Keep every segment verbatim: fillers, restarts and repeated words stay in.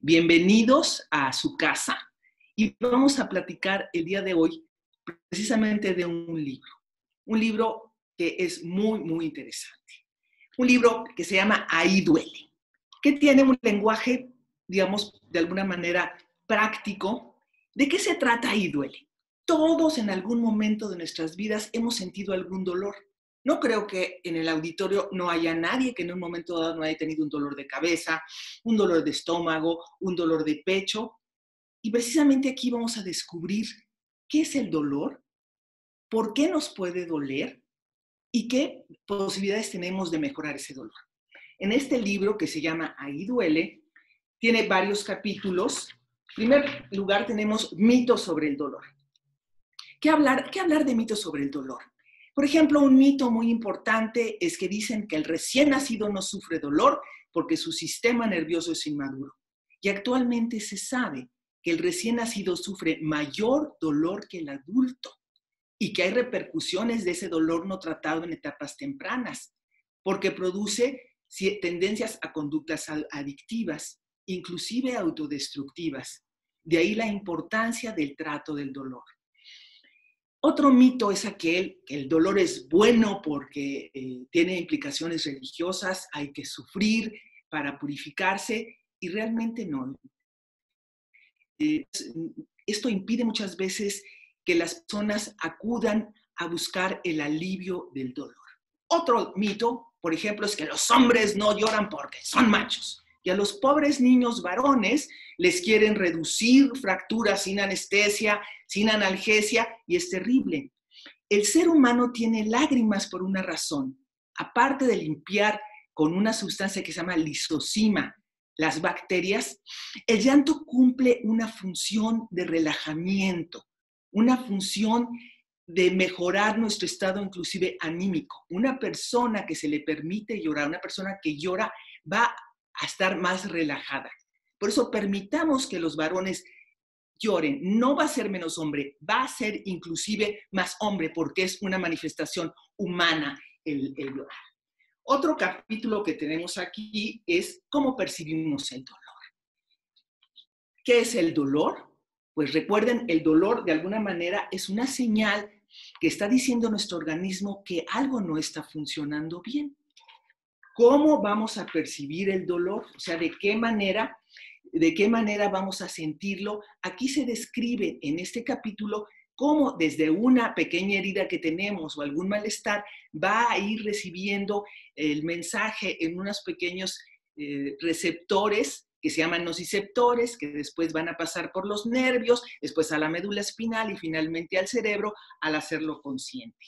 Bienvenidos a su casa y vamos a platicar el día de hoy precisamente de un libro. Un libro que es muy, muy interesante. Un libro que se llama Ahí duele, que tiene un lenguaje, digamos, de alguna manera práctico. ¿De qué se trata Ahí duele? Todos en algún momento de nuestras vidas hemos sentido algún dolor. No creo que en el auditorio no haya nadie que en un momento dado no haya tenido un dolor de cabeza, un dolor de estómago, un dolor de pecho. Y precisamente aquí vamos a descubrir qué es el dolor, por qué nos puede doler y qué posibilidades tenemos de mejorar ese dolor. En este libro que se llama Ahí duele, tiene varios capítulos. En primer lugar tenemos mitos sobre el dolor. ¿Qué hablar, qué hablar de mitos sobre el dolor? Por ejemplo, un mito muy importante es que dicen que el recién nacido no sufre dolor porque su sistema nervioso es inmaduro. Y actualmente se sabe que el recién nacido sufre mayor dolor que el adulto y que hay repercusiones de ese dolor no tratado en etapas tempranas, porque produce tendencias a conductas adictivas, inclusive autodestructivas. De ahí la importancia del trato del dolor. Otro mito es aquel que el dolor es bueno porque eh, tiene implicaciones religiosas, hay que sufrir para purificarse, y realmente no. Eh, esto impide muchas veces que las personas acudan a buscar el alivio del dolor. Otro mito, por ejemplo, es que los hombres no lloran porque son machos. Y a los pobres niños varones les quieren reducir fracturas sin anestesia, sin analgesia, y es terrible. El ser humano tiene lágrimas por una razón. Aparte de limpiar con una sustancia que se llama lisozima las bacterias, el llanto cumple una función de relajamiento, una función de mejorar nuestro estado inclusive anímico. Una persona que se le permite llorar, una persona que llora, va a estar más relajada. Por eso permitamos que los varones lloren. No va a ser menos hombre, va a ser inclusive más hombre, porque es una manifestación humana el, el llorar. Otro capítulo que tenemos aquí es cómo percibimos el dolor. ¿Qué es el dolor? Pues recuerden, el dolor de alguna manera es una señal que está diciendo nuestro organismo que algo no está funcionando bien. ¿Cómo vamos a percibir el dolor? O sea, ¿de qué manera, de qué manera vamos a sentirlo? Aquí se describe en este capítulo cómo desde una pequeña herida que tenemos o algún malestar va a ir recibiendo el mensaje en unos pequeños eh, receptores que se llaman nociceptores, que después van a pasar por los nervios, después a la médula espinal y finalmente al cerebro al hacerlo consciente.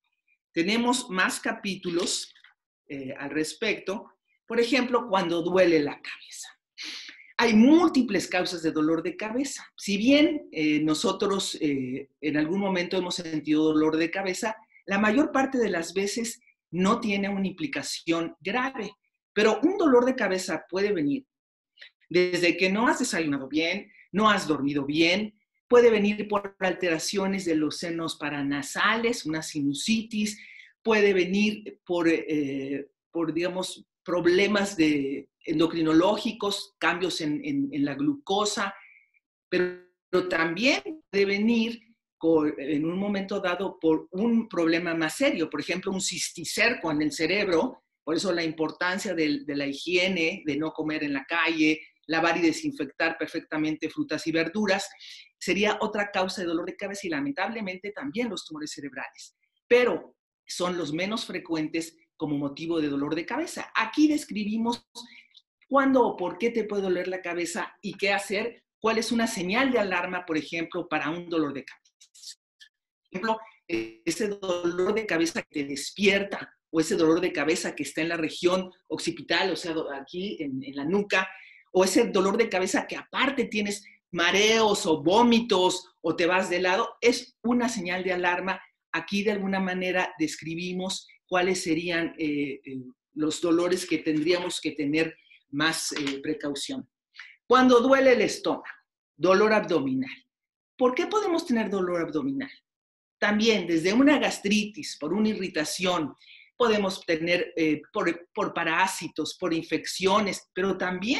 Tenemos más capítulos eh, al respecto. Por ejemplo, cuando duele la cabeza. Hay múltiples causas de dolor de cabeza. Si bien eh, nosotros eh, en algún momento hemos sentido dolor de cabeza, la mayor parte de las veces no tiene una implicación grave. Pero un dolor de cabeza puede venir desde que no has desayunado bien, no has dormido bien, puede venir por alteraciones de los senos paranasales, una sinusitis, puede venir por, eh, por digamos, problemas de endocrinológicos, cambios en, en, en la glucosa, pero, pero también puede venir por, en un momento dado por un problema más serio, por ejemplo, un cisticerco en el cerebro. Por eso la importancia de, de la higiene, de no comer en la calle, lavar y desinfectar perfectamente frutas y verduras, sería otra causa de dolor de cabeza, y lamentablemente también los tumores cerebrales. Pero son los menos frecuentes como motivo de dolor de cabeza. Aquí describimos cuándo o por qué te puede doler la cabeza y qué hacer, cuál es una señal de alarma, por ejemplo, para un dolor de cabeza. Por ejemplo, ese dolor de cabeza que te despierta, o ese dolor de cabeza que está en la región occipital, o sea, aquí en, en la nuca, o ese dolor de cabeza que aparte tienes mareos o vómitos o te vas de lado, es una señal de alarma. Aquí de alguna manera describimos cuáles serían eh, eh, los dolores que tendríamos que tener más eh, precaución. Cuando duele el estómago, dolor abdominal. ¿Por qué podemos tener dolor abdominal? También desde una gastritis, por una irritación, podemos tener eh, por, por parásitos, por infecciones, pero también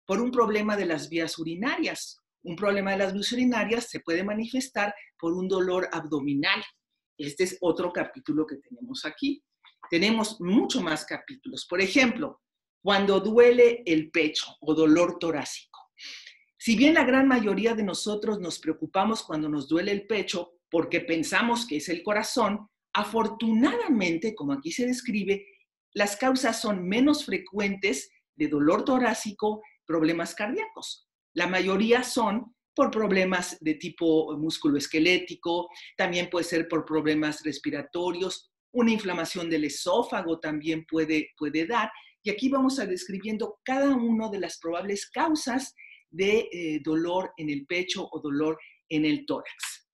por un problema de las vías urinarias. Un problema de las vías urinarias se puede manifestar por un dolor abdominal. Este es otro capítulo que tenemos aquí. Tenemos mucho más capítulos. Por ejemplo, cuando duele el pecho o dolor torácico. Si bien la gran mayoría de nosotros nos preocupamos cuando nos duele el pecho porque pensamos que es el corazón, afortunadamente, como aquí se describe, las causas son menos frecuentes de dolor torácico, problemas cardíacos. La mayoría son por problemas de tipo musculoesquelético, también puede ser por problemas respiratorios, una inflamación del esófago también puede, puede dar. Y aquí vamos a describiendo cada una de las probables causas de eh, dolor en el pecho o dolor en el tórax.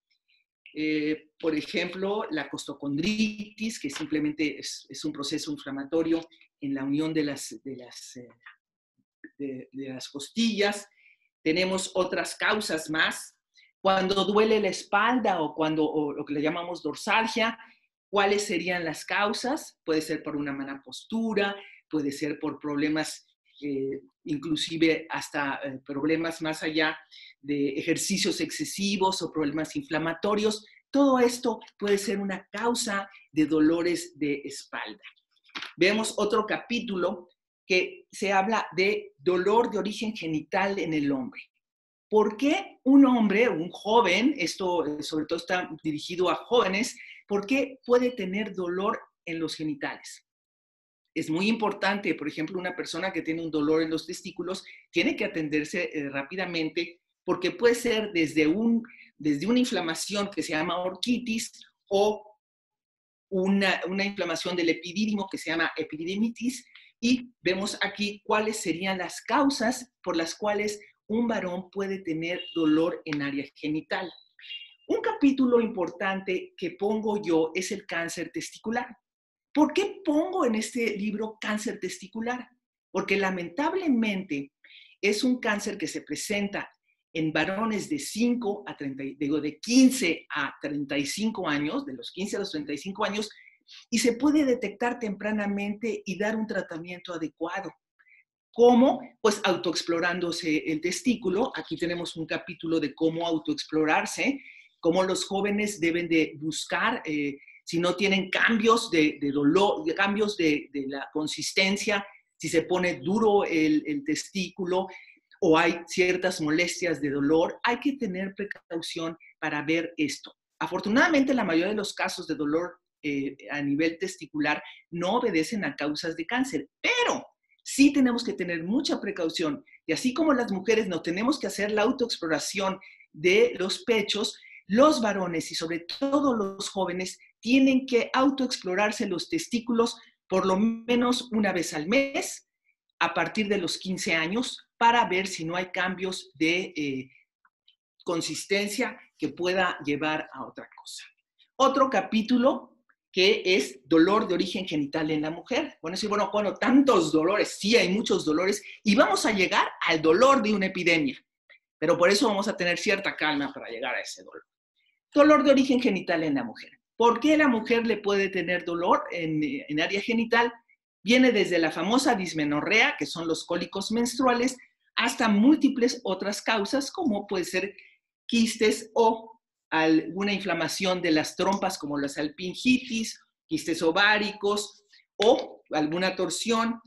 Eh, por ejemplo, la costocondritis, que simplemente es, es un proceso inflamatorio en la unión de las, de, las, eh, de, de las costillas. Tenemos otras causas más. Cuando duele la espalda o cuando o lo que le llamamos dorsalgia, ¿cuáles serían las causas? Puede ser por una mala postura, puede ser por problemas, eh, inclusive hasta eh, problemas más allá de ejercicios excesivos o problemas inflamatorios. Todo esto puede ser una causa de dolores de espalda. Vemos otro capítulo que se habla de dolor de origen genital en el hombre. ¿Por qué un hombre, un joven, esto sobre todo está dirigido a jóvenes, por qué puede tener dolor en los genitales? Es muy importante, por ejemplo, una persona que tiene un dolor en los testículos tiene que atenderse eh, rápidamente porque puede ser desde, un, desde una inflamación que se llama orquitis o una, una inflamación del epidídimo que se llama epididimitis, y vemos aquí cuáles serían las causas por las cuales un varón puede tener dolor en área genital. Un capítulo importante que pongo yo es el cáncer testicular. ¿Por qué pongo en este libro cáncer testicular? Porque lamentablemente es un cáncer que se presenta en varones de cinco a treinta, digo, de quince a treinta y cinco años, de los quince a los treinta y cinco años, y se puede detectar tempranamente y dar un tratamiento adecuado. ¿Cómo? Pues autoexplorándose el testículo. Aquí tenemos un capítulo de cómo autoexplorarse, cómo los jóvenes deben de buscar, eh, si no tienen cambios de, de dolor, de cambios de, de la consistencia, si se pone duro el, el testículo o hay ciertas molestias de dolor, hay que tener precaución para ver esto. Afortunadamente, la mayoría de los casos de dolor eh, a nivel testicular no obedecen a causas de cáncer, pero sí tenemos que tener mucha precaución. Y así como las mujeres no tenemos que hacer la autoexploración de los pechos, los varones y sobre todo los jóvenes tienen que autoexplorarse los testículos por lo menos una vez al mes a partir de los quince años para ver si no hay cambios de eh, consistencia que pueda llevar a otra cosa. Otro capítulo que es dolor de origen genital en la mujer. Bueno, sí, bueno, bueno, tantos dolores, sí hay muchos dolores y vamos a llegar al dolor de una epidemia, pero por eso vamos a tener cierta calma para llegar a ese dolor. Dolor de origen genital en la mujer. ¿Por qué la mujer le puede tener dolor en, en área genital? Viene desde la famosa dismenorrea, que son los cólicos menstruales, hasta múltiples otras causas, como puede ser quistes o alguna inflamación de las trompas, como la salpingitis, quistes ováricos o alguna torsión,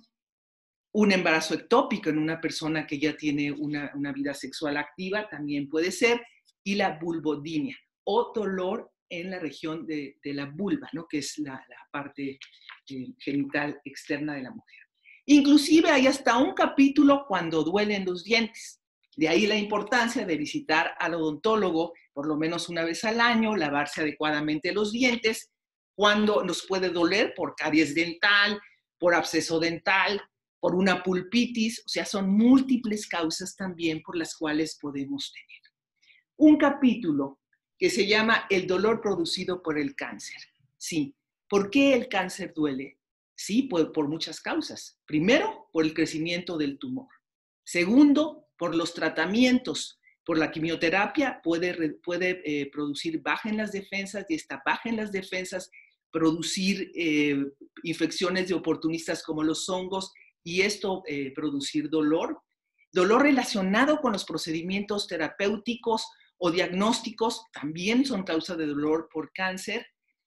un embarazo ectópico en una persona que ya tiene una, una vida sexual activa, también puede ser, y la vulvodinia, o dolor en la región de, de la vulva, ¿no? Que es la, la parte eh, genital externa de la mujer. Inclusive hay hasta un capítulo cuando duelen los dientes. De ahí la importancia de visitar al odontólogo por lo menos una vez al año, lavarse adecuadamente los dientes, cuando nos puede doler por caries dental, por absceso dental, por una pulpitis, o sea, son múltiples causas también por las cuales podemos tener. Un capítulo que se llama El dolor producido por el cáncer. Sí, ¿por qué el cáncer duele? Sí, por, por muchas causas. Primero, por el crecimiento del tumor. Segundo, por los tratamientos. Por la quimioterapia puede, puede eh, producir baja en las defensas y esta baja en las defensas producir eh, infecciones de oportunistas como los hongos y esto eh, producir dolor. Dolor relacionado con los procedimientos terapéuticos o diagnósticos también son causa de dolor por cáncer.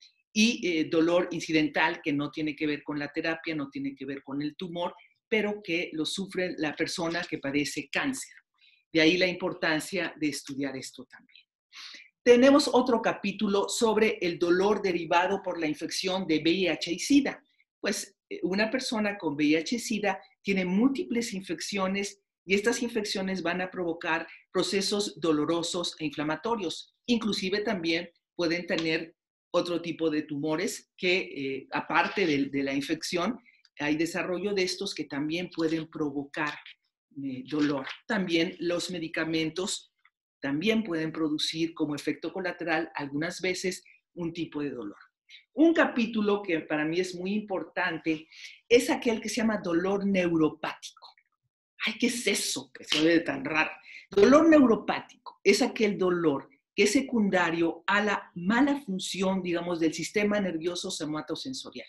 Y eh, dolor incidental que no tiene que ver con la terapia, no tiene que ver con el tumor, pero que lo sufre la persona que padece cáncer. De ahí la importancia de estudiar esto también. Tenemos otro capítulo sobre el dolor derivado por la infección de V I H y SIDA. Pues una persona con V I H y SIDA tiene múltiples infecciones y estas infecciones van a provocar procesos dolorosos e inflamatorios. Inclusive también pueden tener otro tipo de tumores que, eh, aparte de, de la infección, hay desarrollo de estos que también pueden provocar eh, dolor. También los medicamentos también pueden producir como efecto colateral algunas veces un tipo de dolor. Un capítulo que para mí es muy importante es aquel que se llama dolor neuropático. Ay, ¿qué es eso? Que se oye tan raro. Dolor neuropático es aquel dolor que es secundario a la mala función, digamos, del sistema nervioso somatosensorial.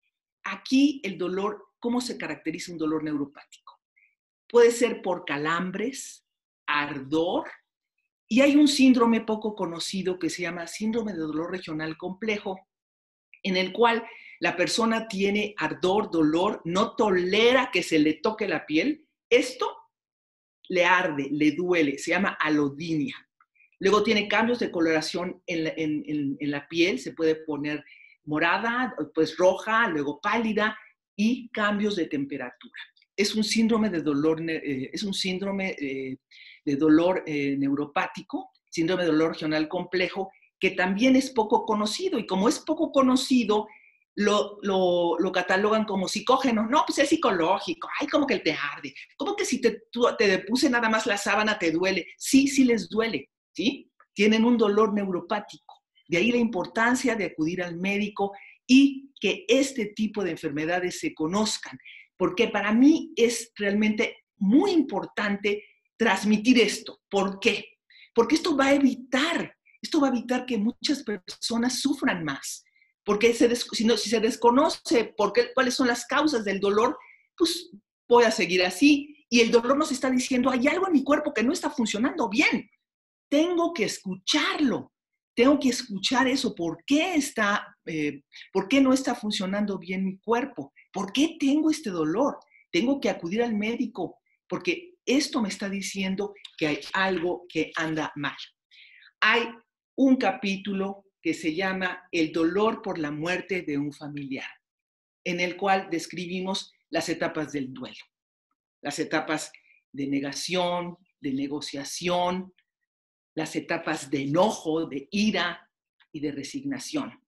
Aquí el dolor, ¿cómo se caracteriza un dolor neuropático? Puede ser por calambres, ardor, y hay un síndrome poco conocido que se llama síndrome de dolor regional complejo, en el cual la persona tiene ardor, dolor, no tolera que se le toque la piel. Esto le arde, le duele, se llama alodinia. Luego tiene cambios de coloración en la, en, en, en la piel, se puede poner morada, pues roja, luego pálida y cambios de temperatura. Es un síndrome de dolor, eh, es un síndrome eh, de dolor eh, neuropático, síndrome de dolor regional complejo, que también es poco conocido. Y como es poco conocido, lo, lo, lo catalogan como psicógeno. No, pues es psicológico. Ay, como que te arde. ¿Cómo que si te, tú, te puse nada más la sábana te duele? Sí, sí les duele. ¿Sí? Tienen un dolor neuropático. De ahí la importancia de acudir al médico y que este tipo de enfermedades se conozcan, porque para mí es realmente muy importante transmitir esto. ¿Por qué? Porque esto va a evitar, esto va a evitar que muchas personas sufran más. Porque se des, si, no, si se desconoce por qué, cuáles son las causas del dolor, pues voy a seguir así. Y el dolor nos está diciendo, hay algo en mi cuerpo que no está funcionando bien. Tengo que escucharlo, tengo que escuchar eso. ¿Por qué está, eh, por qué no está funcionando bien mi cuerpo? ¿Por qué tengo este dolor? Tengo que acudir al médico porque esto me está diciendo que hay algo que anda mal. Hay un capítulo que se llama El dolor por la muerte de un familiar, en el cual describimos las etapas del duelo, las etapas de negación, de negociación, las etapas de enojo, de ira y de resignación.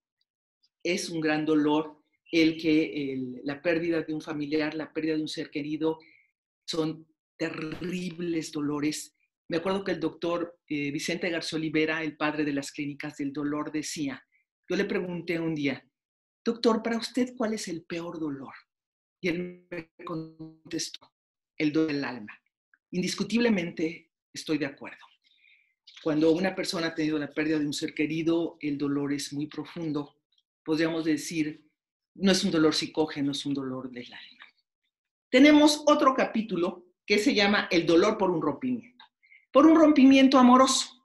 Es un gran dolor el que el, la pérdida de un familiar, la pérdida de un ser querido, son terribles dolores. Me acuerdo que el doctor eh, Vicente García Olivera, el padre de las clínicas del dolor, decía, yo le pregunté un día, doctor, para usted, ¿cuál es el peor dolor? Y él me contestó, el dolor del alma. Indiscutiblemente estoy de acuerdo. Cuando una persona ha tenido la pérdida de un ser querido, el dolor es muy profundo. Podríamos decir, no es un dolor psicógeno, es un dolor del alma. Tenemos otro capítulo que se llama El dolor por un rompimiento. Por un rompimiento amoroso.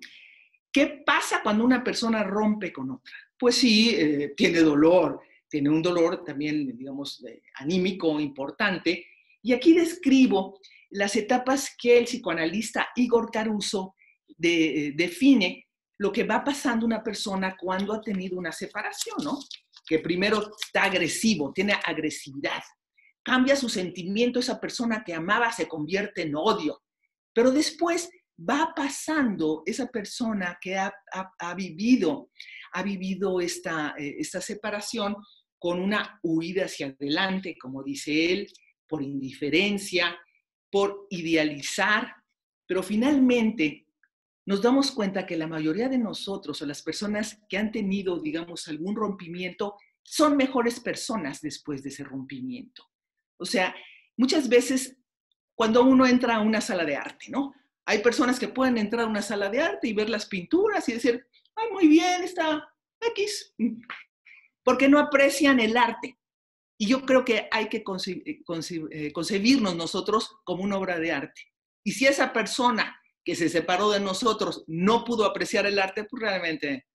¿Qué pasa cuando una persona rompe con otra? Pues sí, eh, tiene dolor, tiene un dolor también, digamos, eh, anímico importante. Y aquí describo las etapas que el psicoanalista Igor Caruso De, define lo que va pasando una persona cuando ha tenido una separación, ¿no? Que primero está agresivo, tiene agresividad, cambia su sentimiento, esa persona que amaba se convierte en odio, pero después va pasando esa persona que ha, ha, ha vivido, ha vivido esta, eh, esta separación con una huida hacia adelante, como dice él, por indiferencia, por idealizar, pero finalmente nos damos cuenta que la mayoría de nosotros o las personas que han tenido, digamos, algún rompimiento, son mejores personas después de ese rompimiento. O sea, muchas veces cuando uno entra a una sala de arte, ¿no? Hay personas que pueden entrar a una sala de arte y ver las pinturas y decir, ay, muy bien, está X, porque no aprecian el arte. Y yo creo que hay que conce- conce- concebirnos nosotros como una obra de arte. Y si esa persona que se separó de nosotros no pudo apreciar el arte, pues realmente